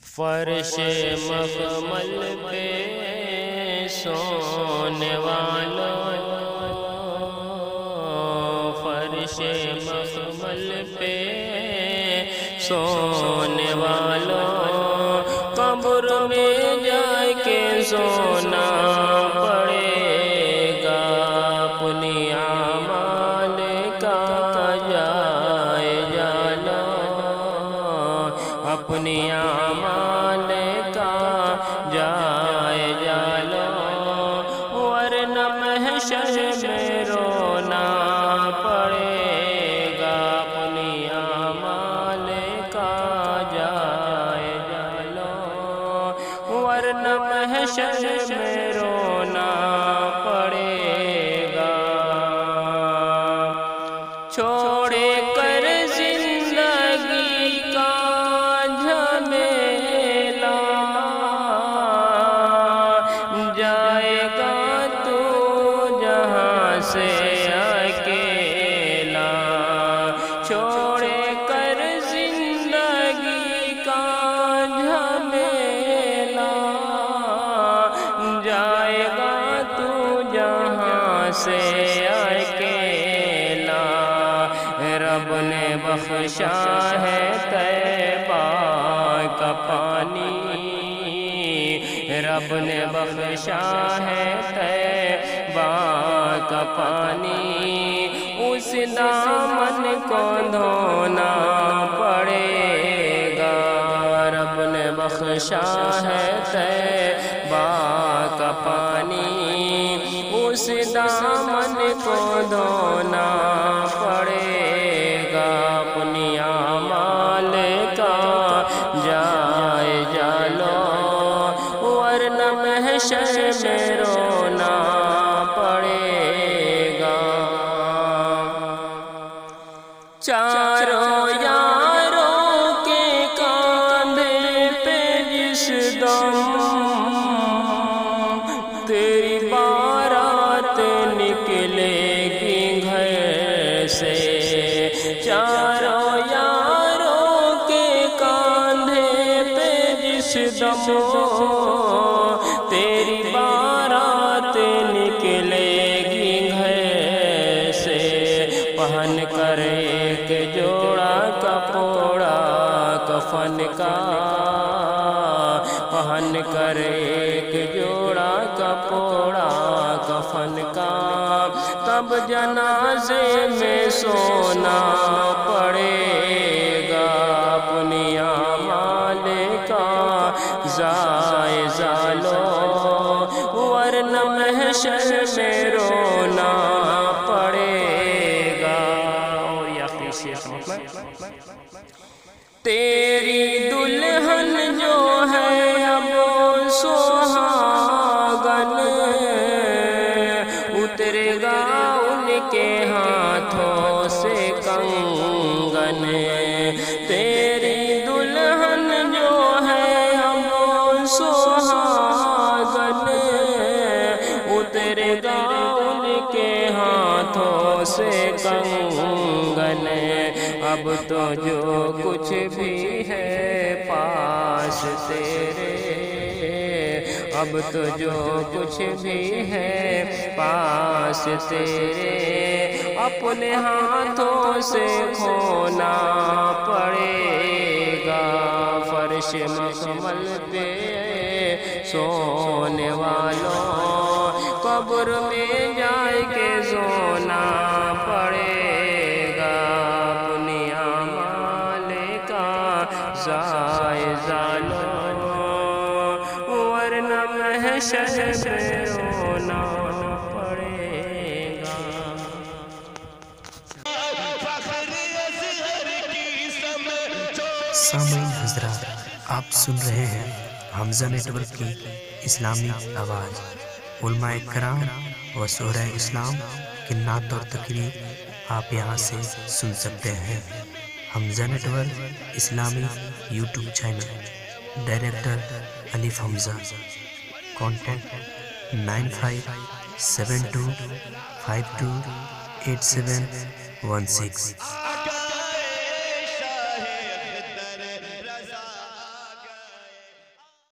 فرش مخمل پہ سونے والوں، فرش مخمل پہ سونے والوں، قبر میں جا کے سونا پڑے گا، اپنی اعمال کا جائزہ لو، اپنی اعمال کا جائزہ لو، ورنہ محشر میں رونا پڑے گا، اپنی اعمال کا جائزہ لو، ورنہ محشر میں رونا پڑے گا۔ چھوڑے کر زندگی کا جھمیلا، جائے گا تو جہاں سے اکیلا، چھوڑے کر زندگی کا جھمیلا، جائے گا تو جہاں سے اکیلا، رب نے بخشا ہے طیبہ کا پانی، رب نے بخشا ہے طیبہ کا پانی، اس دامن کو دھونا پڑے گا، رب نے بخشا ہے طیبہ کا پانی، اس دامن کو دھونا پڑے گا، اپنی اعمال کا جائزہ لو، ورنہ محشر میں رونا پڑے گا۔ چاروں یاروں کے کاندھے پہ جس دم تیری بارات نکلے گی گھر سے، چاروں یاروں کے کاندھے پہ جس دم تیری بارات نکلے گی گھر سے، پہن کر ایک جوڑا کپڑا کفن کا، پہن کر ایک جوڑا کپڑا کفن کا، تب جنازے میں سونا پڑے گا، اپنی اعمال کا جائزہ لو، ورنہ محشر میں رونا پڑے گا۔ اور یہ آخری شعر کا مطلب، تیری دلہن جو ہے اب سہاگن، اترے گا ان کے ہاتھوں سے کنگن، تیری دلہن جو ہے اب سہاگن، اترے گا ان کے ہاتھوں سے کنگن، اب تو جو کچھ بھی ہے پاس تیرے، اب تو جو کچھ بھی ہے پاس تیرے، اپنے ہاتھوں سے کھونا پڑے گا، فرش مخمل پہ سونے والوں، قبر میں جا کے سونا پڑے گا، اپنی اعمال کا جائزہ لو، ورنہ محشر میں رونا پڑے گا۔ سامعین حضرات، آپ سن رہے ہیں حمزہ نیٹ ورک کی اسلامی آواز، علماء کرام و شہدائے اسلام کی نعت اور تقریر آپ یہاں سے سن سکتے ہیں۔ حمزہ نیٹ ورک اسلامی YouTube channel, director Alif Hamza, contact 9572528716۔